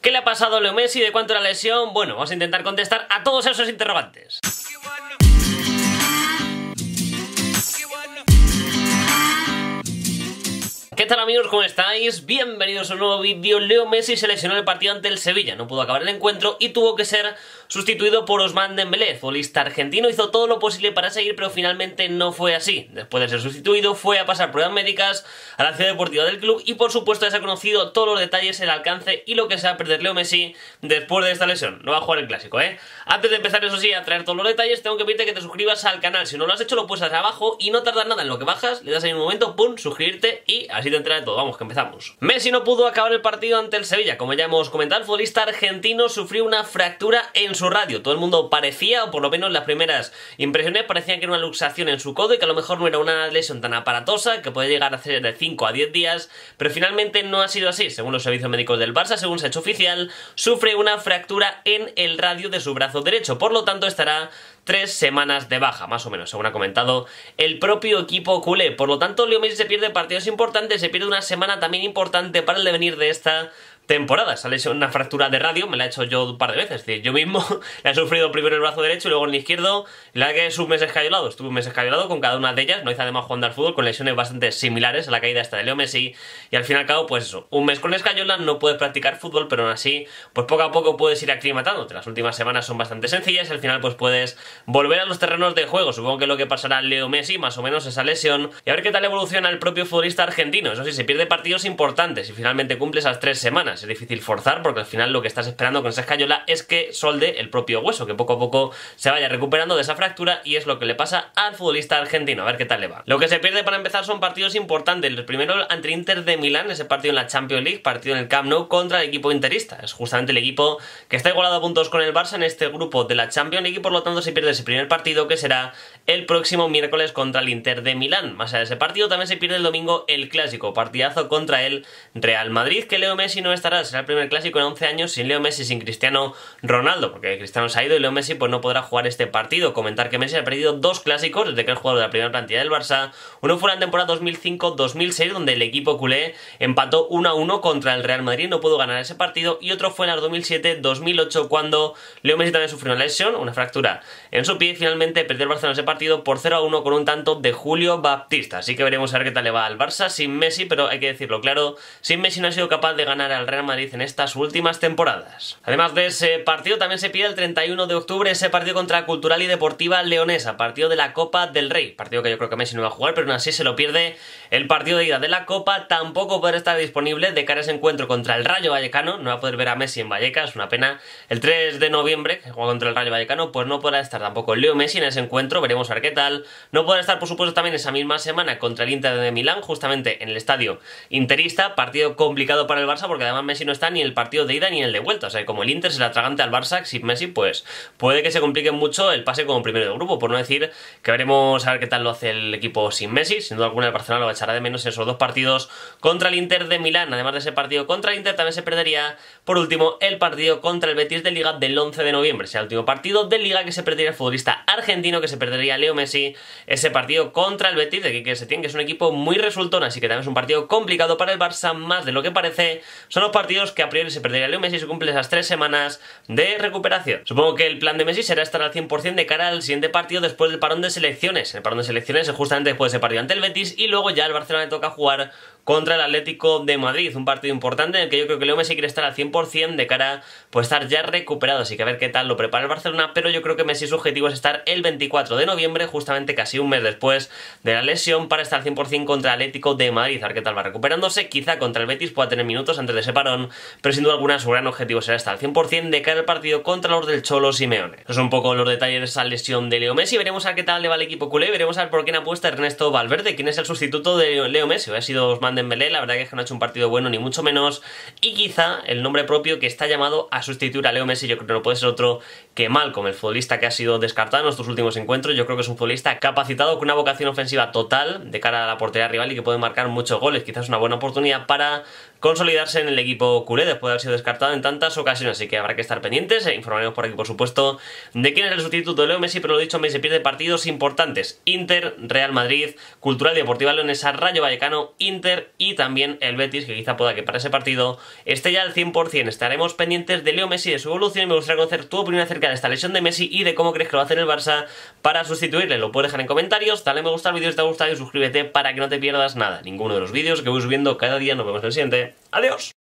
¿Qué le ha pasado a Leo Messi? ¿De cuánto era la lesión? Bueno, vamos a intentar contestar a todos esos interrogantes. ¿Qué tal amigos? ¿Cómo estáis? Bienvenidos a un nuevo vídeo. Leo Messi se lesionó en el partido ante el Sevilla, no pudo acabar el encuentro y tuvo que ser sustituido por Ousmane Dembélé. Futbolista argentino hizo todo lo posible para seguir, pero finalmente no fue así. Después de ser sustituido fue a pasar pruebas médicas a la ciudad deportiva del club y por supuesto ya se ha conocido todos los detalles, el alcance y lo que se va a perder Leo Messi después de esta lesión. No va a jugar el Clásico, ¿eh? Antes de empezar, eso sí, a traer todos los detalles, tengo que pedirte que te suscribas al canal. Si no lo has hecho, lo puedes hacer abajo y no tardas nada en lo que bajas, le das ahí un momento, pum, suscribirte y así te enteras de todo. Vamos, que empezamos. Messi no pudo acabar el partido ante el Sevilla. Como ya hemos comentado, el futbolista argentino sufrió una fractura en su radio. Todo el mundo parecía, o por lo menos las primeras impresiones, parecían que era una luxación en su codo y que a lo mejor no era una lesión tan aparatosa, que puede llegar a ser de 5 a 10 días, pero finalmente no ha sido así. Según los servicios médicos del Barça, según se ha hecho oficial, sufre una fractura en el radio de su brazo derecho. Por lo tanto, estará 3 semanas de baja, más o menos, según ha comentado el propio equipo culé. Por lo tanto, Leo Messi se pierde partidos importantes, se pierde una semana también importante para el devenir de esta temporada. Sale una fractura de radio, me la he hecho yo un par de veces, es decir, yo mismo la he sufrido primero en el brazo derecho y luego en el izquierdo. La verdad que es un mes escayolado, estuve un mes escayolado con cada una de ellas, no hice además jugando al fútbol, con lesiones bastante similares a la caída esta de Leo Messi, y al fin y al cabo, pues eso, un mes con escayola, no puedes practicar fútbol, pero aún así, pues poco a poco puedes ir aclimatándote. Las últimas semanas son bastante sencillas y al final pues puedes volver a los terrenos de juego. Supongo que lo que pasará a Leo Messi, más o menos esa lesión, y a ver qué tal evoluciona el propio futbolista argentino. Eso sí, se pierde partidos importantes y finalmente cumple esas 3 semanas, es difícil forzar, porque al final lo que estás esperando con esa escayola es que solde el propio hueso, que poco a poco se vaya recuperando de esa fractura, y es lo que le pasa al futbolista argentino. A ver qué tal le va. Lo que se pierde para empezar son partidos importantes. El primero ante el Inter de Milán, ese partido en la Champions League, partido en el Camp Nou contra el equipo interista. Es justamente el equipo que está igualado a puntos con el Barça en este grupo de la Champions League y por lo tanto se pierde ese primer partido, que será el próximo miércoles contra el Inter de Milán. Más allá de ese partido también se pierde el domingo el Clásico, partidazo contra el Real Madrid, que Leo Messi no estará. Será el primer Clásico en 11 años sin Leo Messi, sin Cristiano Ronaldo, porque Cristiano se ha ido y Leo Messi pues no podrá jugar este partido. Comentar que Messi ha perdido 2 clásicos desde que es jugador de la primera plantilla del Barça. Uno fue en la temporada 2005-2006, donde el equipo culé empató 1-1 contra el Real Madrid, no pudo ganar ese partido, y otro fue en la 2007-2008, cuando Leo Messi también sufrió una lesión, una fractura en su pie, y finalmente perdió el Barcelona ese partido por 0-1 con un tanto de Julio Baptista. Así que veremos a ver qué tal le va al Barça sin Messi, pero hay que decirlo claro, sin Messi no ha sido capaz de ganar al Real Madrid en estas últimas temporadas. Además de ese partido también se pide el 31 de octubre ese partido contra Cultural y Deportiva Leonesa, partido de la Copa del Rey, partido que yo creo que Messi no va a jugar, pero aún así se lo pierde. El partido de ida de la Copa tampoco podrá estar disponible de cara a ese encuentro contra el Rayo Vallecano, no va a poder ver a Messi en Vallecas, es una pena. El 3 de noviembre, que juega contra el Rayo Vallecano, pues no podrá estar tampoco Leo Messi en ese encuentro, veremos a ver qué tal. No podrá estar por supuesto también esa misma semana contra el Inter de Milán, justamente en el estadio interista, partido complicado para el Barça porque además Messi no está ni en el partido de ida ni en el de vuelta, o sea, como el Inter se la atragante al Barça sin Messi, pues puede que se complique mucho el pase como primero de grupo, por no decir que veremos a ver qué tal lo hace el equipo sin Messi. Sin duda alguna el Barcelona lo echará de menos esos 2 partidos contra el Inter de Milán. Además de ese partido contra el Inter también se perdería, por último, el partido contra el Betis de Liga del 11 de noviembre, será el último partido de Liga que se perdería el futbolista argentino, que se perdería Leo Messi, ese partido contra el Betis de Quique Setién, que es un equipo muy resultón, así que también es un partido complicado para el Barça, más de lo que parece. Son los partidos que a priori se perdería Leo Messi si cumple esas 3 semanas de recuperación. Supongo que el plan de Messi será estar al 100% de cara al siguiente partido después del parón de selecciones. El parón de selecciones es justamente después de ese partido ante el Betis y luego ya al Barcelona le toca jugar contra el Atlético de Madrid, un partido importante en el que yo creo que Leo Messi quiere estar al 100% de cara pues estar ya recuperado, así que a ver qué tal lo prepara el Barcelona, pero yo creo que Messi su objetivo es estar el 24 de noviembre, justamente casi un mes después de la lesión, para estar al 100% contra el Atlético de Madrid, a ver qué tal va recuperándose. Quizá contra el Betis pueda tener minutos antes de ese parón, pero sin duda alguna su gran objetivo será estar al 100% de cara al partido contra los del Cholo Simeone. Esos son un poco los detalles de esa lesión de Leo Messi. Veremos a ver qué tal le va al equipo culé, veremos a ver por quién apuesta Ernesto Valverde, quién es el sustituto de Leo Messi. Ha sido Ousmane Dembélé, la verdad que no ha hecho un partido bueno ni mucho menos, y quizá el nombre propio que está llamado a sustituir a Leo Messi yo creo que no puede ser otro que Malcom, el futbolista que ha sido descartado en nuestros últimos encuentros. Yo creo que es un futbolista capacitado con una vocación ofensiva total de cara a la portería rival y que puede marcar muchos goles. Quizás una buena oportunidad para consolidarse en el equipo culé después de haber sido descartado en tantas ocasiones, así que habrá que estar pendientes. Informaremos por aquí, por supuesto, de quién es el sustituto de Leo Messi, pero lo dicho, Messi pierde partidos importantes: Inter, Real Madrid, Cultural y Deportiva Leonesa, Rayo Vallecano, Inter y también el Betis, que quizá pueda que para ese partido esté ya al 100%. Estaremos pendientes de Leo Messi, de su evolución, y me gustaría conocer tu opinión acerca de esta lesión de Messi y de cómo crees que lo va a hacer el Barça para sustituirle. Lo puedes dejar en comentarios, dale me gusta al vídeo si te ha gustado y suscríbete para que no te pierdas nada, ninguno de los vídeos que voy subiendo cada día. Nos vemos en el siguiente. ¡Adiós!